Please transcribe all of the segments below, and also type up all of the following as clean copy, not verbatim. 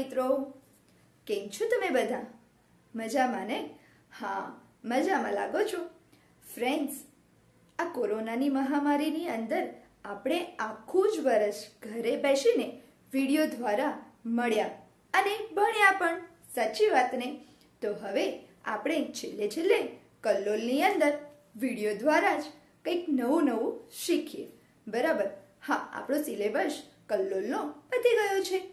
મિત્રો, કેમ છો તમે બધા? મજામાં ને? હા, મજામાં લાગો છો. ફ્રેન્ડ્સ, આ કોરોનાની મહામારીની અંદર આપણે આખું જ વર્ષ ઘરે બેસીને વિડીયો દ્વારા મળ્યા અને ભણ્યા પણ. સાચી વાત ને? તો હવે આપણે છેલ્લે કલ્લોલની અંદર વિડીયો દ્વારા જ કંઈક નવું શીખીએ. બરાબર? હા, આપણો સિલેબસ કલ્લોલનો પતી ગયો છે,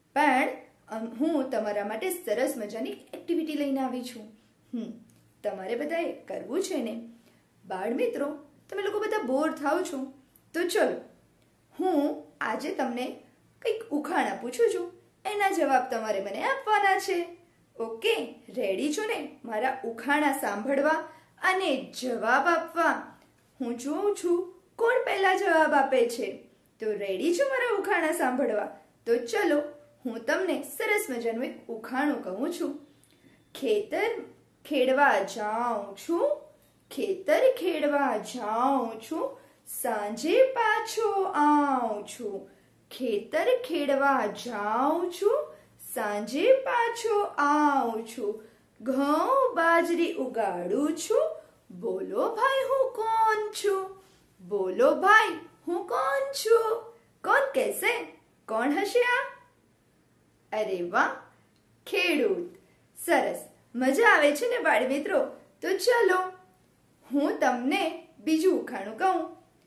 પણ હું તમારા માટે સરસ મજાની એક્ટિવિટી લઈને આવી છું. તમારે બધાએ કરવું છે ને? બાળ મિત્રો, તમે લોકો બધા બોર થાવ છો તો ચલો, હું આજે તમને કંઈક ઉખાણા પૂછું છું, એના જવાબ તમારે મને આપવાના છે. ઓકે, રેડી છો ને મારા ઉખાણા સાંભળવા અને જવાબ આપવા? હું જોઉં છું કોણ પહેલા જવાબ આપે છે. તો રેડી છો મારા ઉખાણા સાંભળવા? તો ચલો, હું તમને સરસ મજાનું એક ઉખાણું કહું છું. ખેતર ખેડવા જાઉં છું, ખેતર ખેડવા જાઉં છું, સાંજે પાછો આવું છું. ખેતર ખેડવા જાઉં છું, સાંજે પાછો આવું છું. ઘઉં બાજરી ઉગાડું છું, બોલો ભાઈ હું કોણ છું? બોલો ભાઈ હું કોણ છું? કોણ કહેશે? કોણ હશે આ? અરે વાહ, ખેડૂત. સરસ, મજા આવે છે ને બાળ મિત્રો? તો ચલો, હું તમને બીજું ઉખાણું કહું.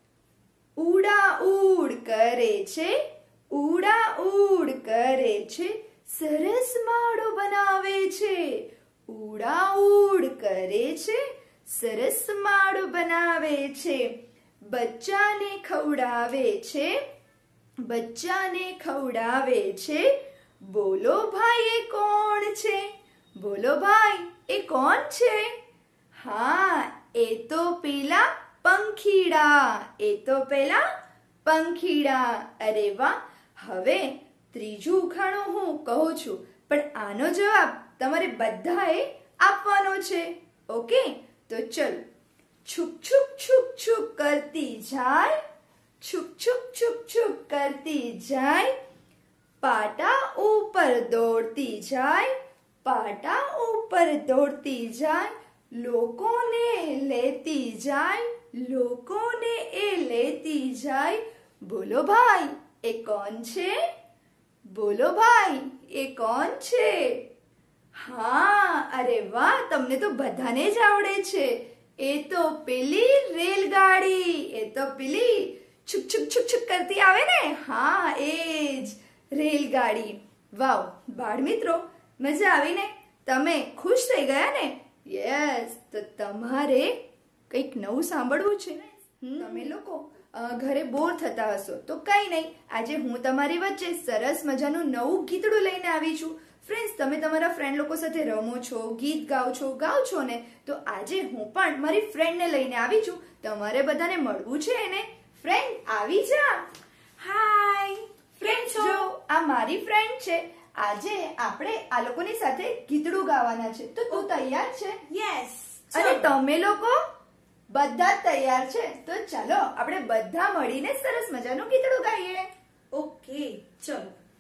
ઉડા ઉડ કરે છે, ઉડા ઉડ કરે છે, સરસ માળો બનાવે છે. ઉડા ઉડ કરે છે, સરસ માળો બનાવે છે. બચ્ચાને ખવડાવે છે, બચ્ચાને ખવડાવે છે. બોલો ભાઈ એ કોણ છે? બોલો ભાઈ એ કોણ છે? હા, એ તો પેલા પંખીડા, એ તો પેલા પંખીડા. અરે વાહ. હવે ત્રીજું ઉખાણું હું કહું છું, પણ આનો જવાબ તમારે બધાએ આપવાનો છે. ઓકે, તો ચલો. છુક છુક છુક છુક કરતી જાય, છુક છુક છુક છુક કરતી જાય, પાટા ઉપર દોડતી જાય, પાટા ઉપર દોડતી જાય. લોકોને લેતી જાય, લોકોને એ લેતી જાય. બોલો ભાઈ એ કોણ છે? બોલો ભાઈ એ કોણ છે? હા, અરે વાહ, તમને તો બધાને જ આવડે છે. એ તો પેલી રેલગાડી, એ તો પેલી છુક છુક છુક છુક કરતી આવે ને. હા, એ જ રેલગાડી. વાવ બાળ મિત્રો, મજા આવી ને? તમે ખુશ થઈ ગયા ને? યસ. તો તમારે કંઈક નવું સાંભળવું છે. તમે લોકો ઘરે બોર થતા હશો તો કઈ નહીં, આજે હું તમારી વચ્ચે સરસ મજાનું નવું ગીતડું લઈને આવી છું. ફ્રેન્ડ્સ, તમે તમારા ફ્રેન્ડ લોકો સાથે રમો છો, ગીત ગાઓ છો ને, તો આજે હું પણ મારી ફ્રેન્ડને લઈને આવી છું. તમારે બધાને મળવું છે એને. ફ્રેન્ડ આવી જા. હાય ફ્રેન્ડ, જો આ મારી ફ્રેન્ડ છે. આજે આપણે આ લોકોની સાથે ગીતડું ગાવાના છે. તો તું તૈયાર છે? યસ. અને તમે લોકો બધા જ તૈયાર છે? તો ચાલો આપણે બધા મળીને સરસ મજાનું ગીતડું ગાઈએ. ઓકે, ચલો.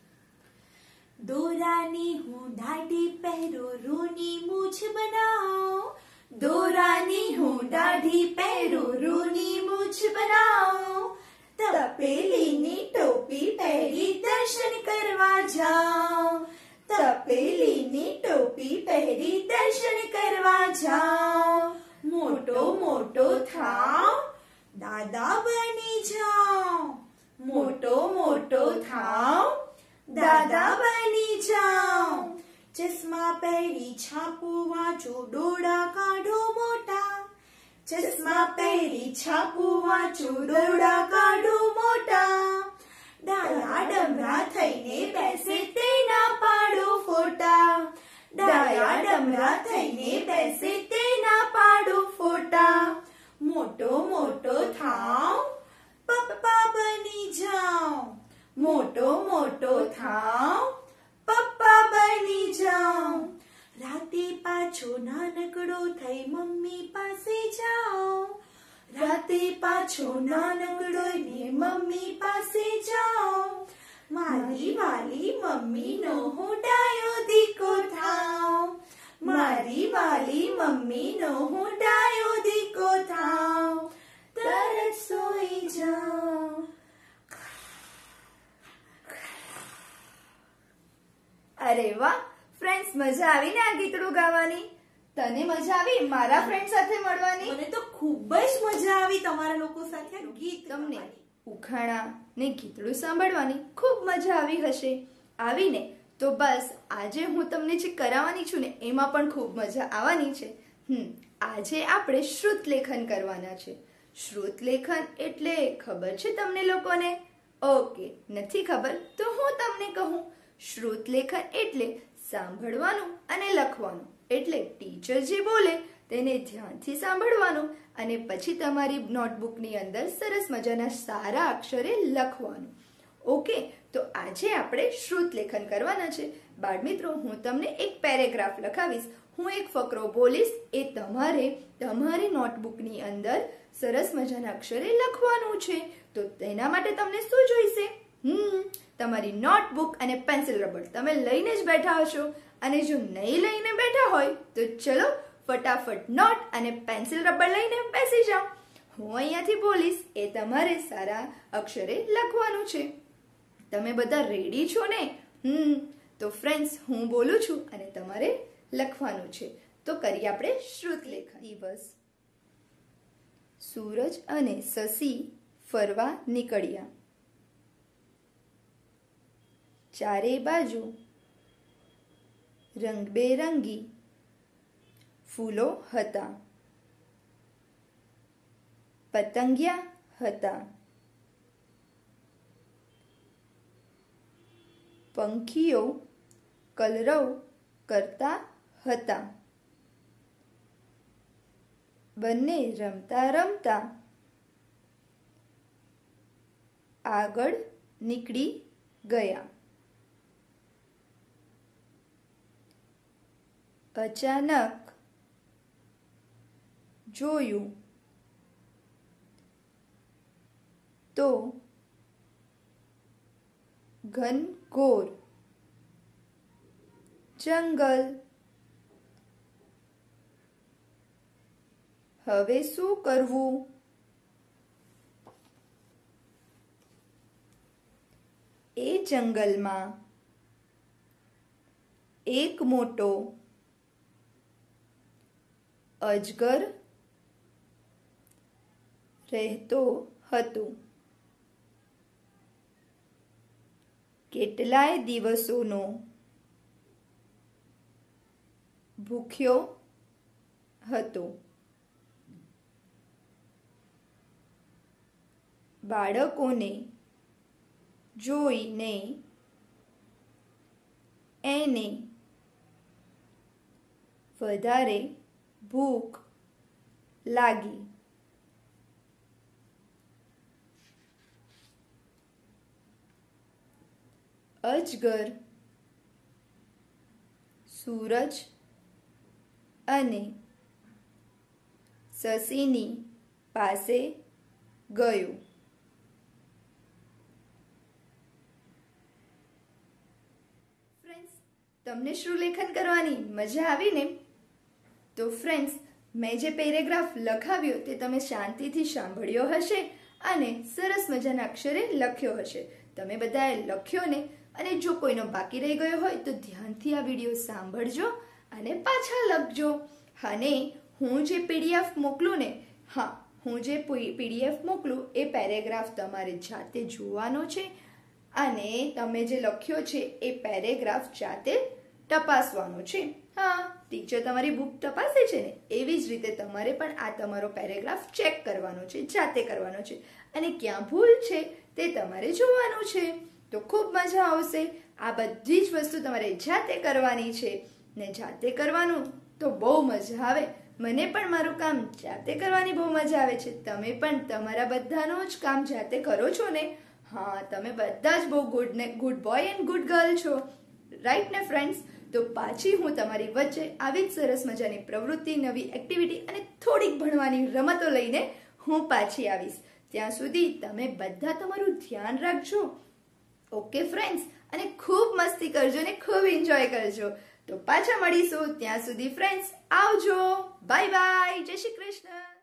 દોરાની હું દાઢી પહેરું, રૂની મૂછ બનાવો. દોરાની હું દાઢી પહેરું, રૂની મૂછ બનાવો. તપેલીની ટોપી પહેરી દર્શન કરવા જાઉં. તપેલીની ટોપી પહેરી દર્શન કરવા જાઉં. મોટો મોટો થાવ, દાદા બની જાઉં. મોટો મોટો થાવ, દાદા બની જાઉં. ચશ્મા પહેરી છાપું વાંચું, ડોળા કાઢો મોટા. ચશ્મા પહેરી છાપું વાંચું, ડોળા કાઢો મોટા. ડાયા ડમરા થઈને બેસે તેના પાડો ફોટા. ડાયા ડમરા થઈને બેસે તેના પાડો ફોટા. મોટો મોટો થાવ, પપ્પા બની જાઉં. મોટો મોટો થાવ, પપ્પા બની જાઉં. રાતે પાછો નાનકડો થઈ મમ્મી પાસે જાઉં. રાતે પાછો નાનકડો ને મમ્મી પાસે જાઉં. મારી વાલી મમ્મીનો હું ડાયો દીકો થાઉં, મારી વાલી મમ્મીનો હું ડાયો દીકો થાઉં, તરત સૂઈ જાઉં. અરે વાહ ફ્રેન્ડ્સ, મજા આવી ને આ ગીતડું ગાવાની? તને મજા આવી મારા ફ્રેન્ડ સાથે મળવાની? મને તો ખૂબ જ મજા આવી તમારા લોકો સાથે ગીત તમને ઉખાણા ને ગીતડું સાંભળવાની ખૂબ મજા આવી હશે. આવીને તો બસ આજે હું તમને જે કરાવવાની છું ને એમાં પણ ખૂબ મજા આવવાની છે. આજે આપણે શ્રુત લેખન કરવાના છે. શ્રુત લેખન એટલે ખબર છે તમને લોકોને? ઓકે, નથી ખબર તો હું તમને કહું. શ્રુત લેખન એટલે સાંભળવાનું અને લખવાનું. એટલે ટીચર જે બોલે તેને ધ્યાનથી સાંભળવાનું અને પછી તમારી નોટબુકની અંદર સરસ મજાના સારા અક્ષરે લખવાનું. ઓકે, તો આજે આપણે શ્રુત લેખન કરવાના છે. બાળમિત્રો, હું તમને એક પેરેગ્રાફ લખાવીશ. હું એક ફકરો બોલીશ, એ તમારે તમારી નોટબુકની અંદર સરસ મજાના અક્ષરે લખવાનું છે. તો તેના માટે તમને શું જોઈશે? તમારી નોટબુક અને પેન્સિલ રબર તમે લઈને જ બેઠા હશો. અને જો નહીં લઈને બેઠા હોય તો ચલો ફટાફટ નોટ અને પેન્સિલ રબર લઈને બેસી જાઓ. હું અહીંયાથી બોલીશ, એ તમારે સારા અક્ષરે લખવાનું છે. તમે બધા રેડી છો ને? તો ફ્રેન્ડ્સ, હું બોલું છું અને તમારે લખવાનું છે. તો કરીએ આપણે શ્રુત લેખન. દિવસ. સૂરજ અને શશી ફરવા નીકળ્યા. ચારે બાજુ રંગબેરંગી ફૂલો હતા. પતંગિયા હતા. પંખીઓ કલરવ કરતા હતા. બંને રમતા રમતા આગળ નીકળી ગયા. અચાનક જોયું તો ઘનઘોર જંગલ. હવે શું કરવું? એ જંગલમાં એક મોટો અજગર રહેતો હતો. કેટલાય દિવસોનો ભૂખ્યો હતો. બાળકોને જોઈને એને વધારે ભૂખ લાગી. અજગર સૂરજ અને શશીની પાસે ગયો. ફ્રેન્ડ્સ, તમને શ્રુત લેખન કરવાની મજા આવી ને? તો ફ્રેન્ડ્સ, મેં જે પેરેગ્રાફ લખાવ્યો તે તમે શાંતિથી સાંભળ્યો હશે અને સરસ મજાના અક્ષરે લખ્યો હશે. તમે બધાએ લખ્યો ને? અને જો કોઈનો બાકી રહી ગયો હોય તો ધ્યાનથી આ વિડીયો સાંભળજો અને પાછા લખજો. અને હું જે પીડીએફ મોકલું ને, હું જે પીડીએફ મોકલું એ પેરેગ્રાફ તમારે જાતે જોવાનો છે અને તમે જે લખ્યો છે એ પેરેગ્રાફ જાતે તપાસવાનો છે. ટીચર તમારી બુક તપાસે છે ને એવી જ રીતે તમારે પણ આ તમારો પેરેગ્રાફ ચેક કરવાનો છે, જાતે કરવાનો છે અને ક્યાં ભૂલ છે તે તમારે જોવાનું છે. તો ખૂબ મજા આવશે. આ બધી જ વસ્તુ તમારે જાતે કરવાની છે ને જાતે કરવાનું તો બહુ મજા આવે. મને પણ મારું કામ જાતે કરવાની બહુ મજા આવે છે. તમે પણ તમારા બધાનું જ કામ જાતે કરો છો ને? તમે બધા જ બહુ good boy and good girl છો, રાઈટ ને ફ્રેન્ડ્સ? તો પાછી હું તમારી વચ્ચે આવી જ સરસ મજાની પ્રવૃત્તિ, નવી એક્ટિવિટી અને થોડીક ભણવાની રમતો લઈને હું પાછી આવીશ. ત્યાં સુધી તમે બધા તમારું ધ્યાન રાખજો ઓકે ફ્રેન્ડ્સ, અને ખૂબ મસ્તી કરજો ને ખૂબ એન્જોય કરજો. તો પાછા મળીશું. ત્યાં સુધી ફ્રેન્ડ્સ આવજો. Bye bye. જય શ્રી કૃષ્ણ.